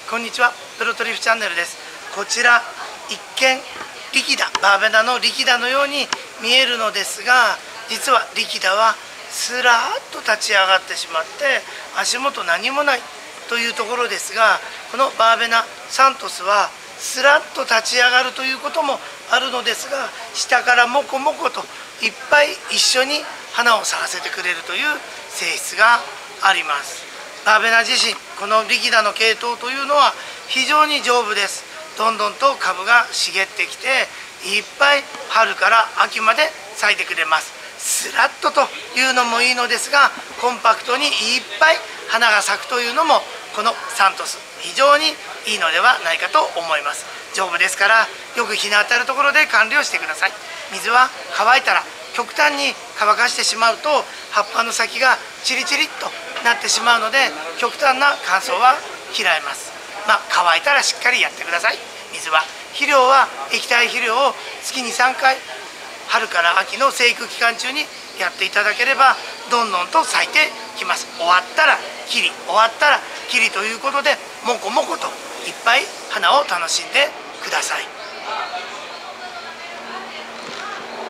こんにちは、プロトリュフチャンネルです。こちら一見力打、バーベナの力打のように見えるのですが、実は力打はスラーッと立ち上がってしまって足元何もないというところですが、このバーベナサントスはスラッと立ち上がるということもあるのですが、下からモコモコといっぱい一緒に花を咲かせてくれるという性質があります。バーベナ自身、この力打の系統というのは非常に丈夫です。どんどんと株が茂ってきて、いっぱい春から秋まで咲いてくれます。スラッとというのもいいのですが、コンパクトにいっぱい花が咲くというのもこのサントス非常にいいのではないかと思います。丈夫ですから、よく日の当たるところで管理をしてください。水は乾いたら極端に乾かしてしまうと葉っぱの先がチリチリっとなってしまうので、極端な乾燥は嫌います。乾いたらしっかりやってください。水は、肥料は液体肥料を月に3回春から秋の生育期間中にやっていただければ、どんどんと咲いてきます。終わったら切り、終わったら切りということで、もこもこといっぱい花を楽しんでください。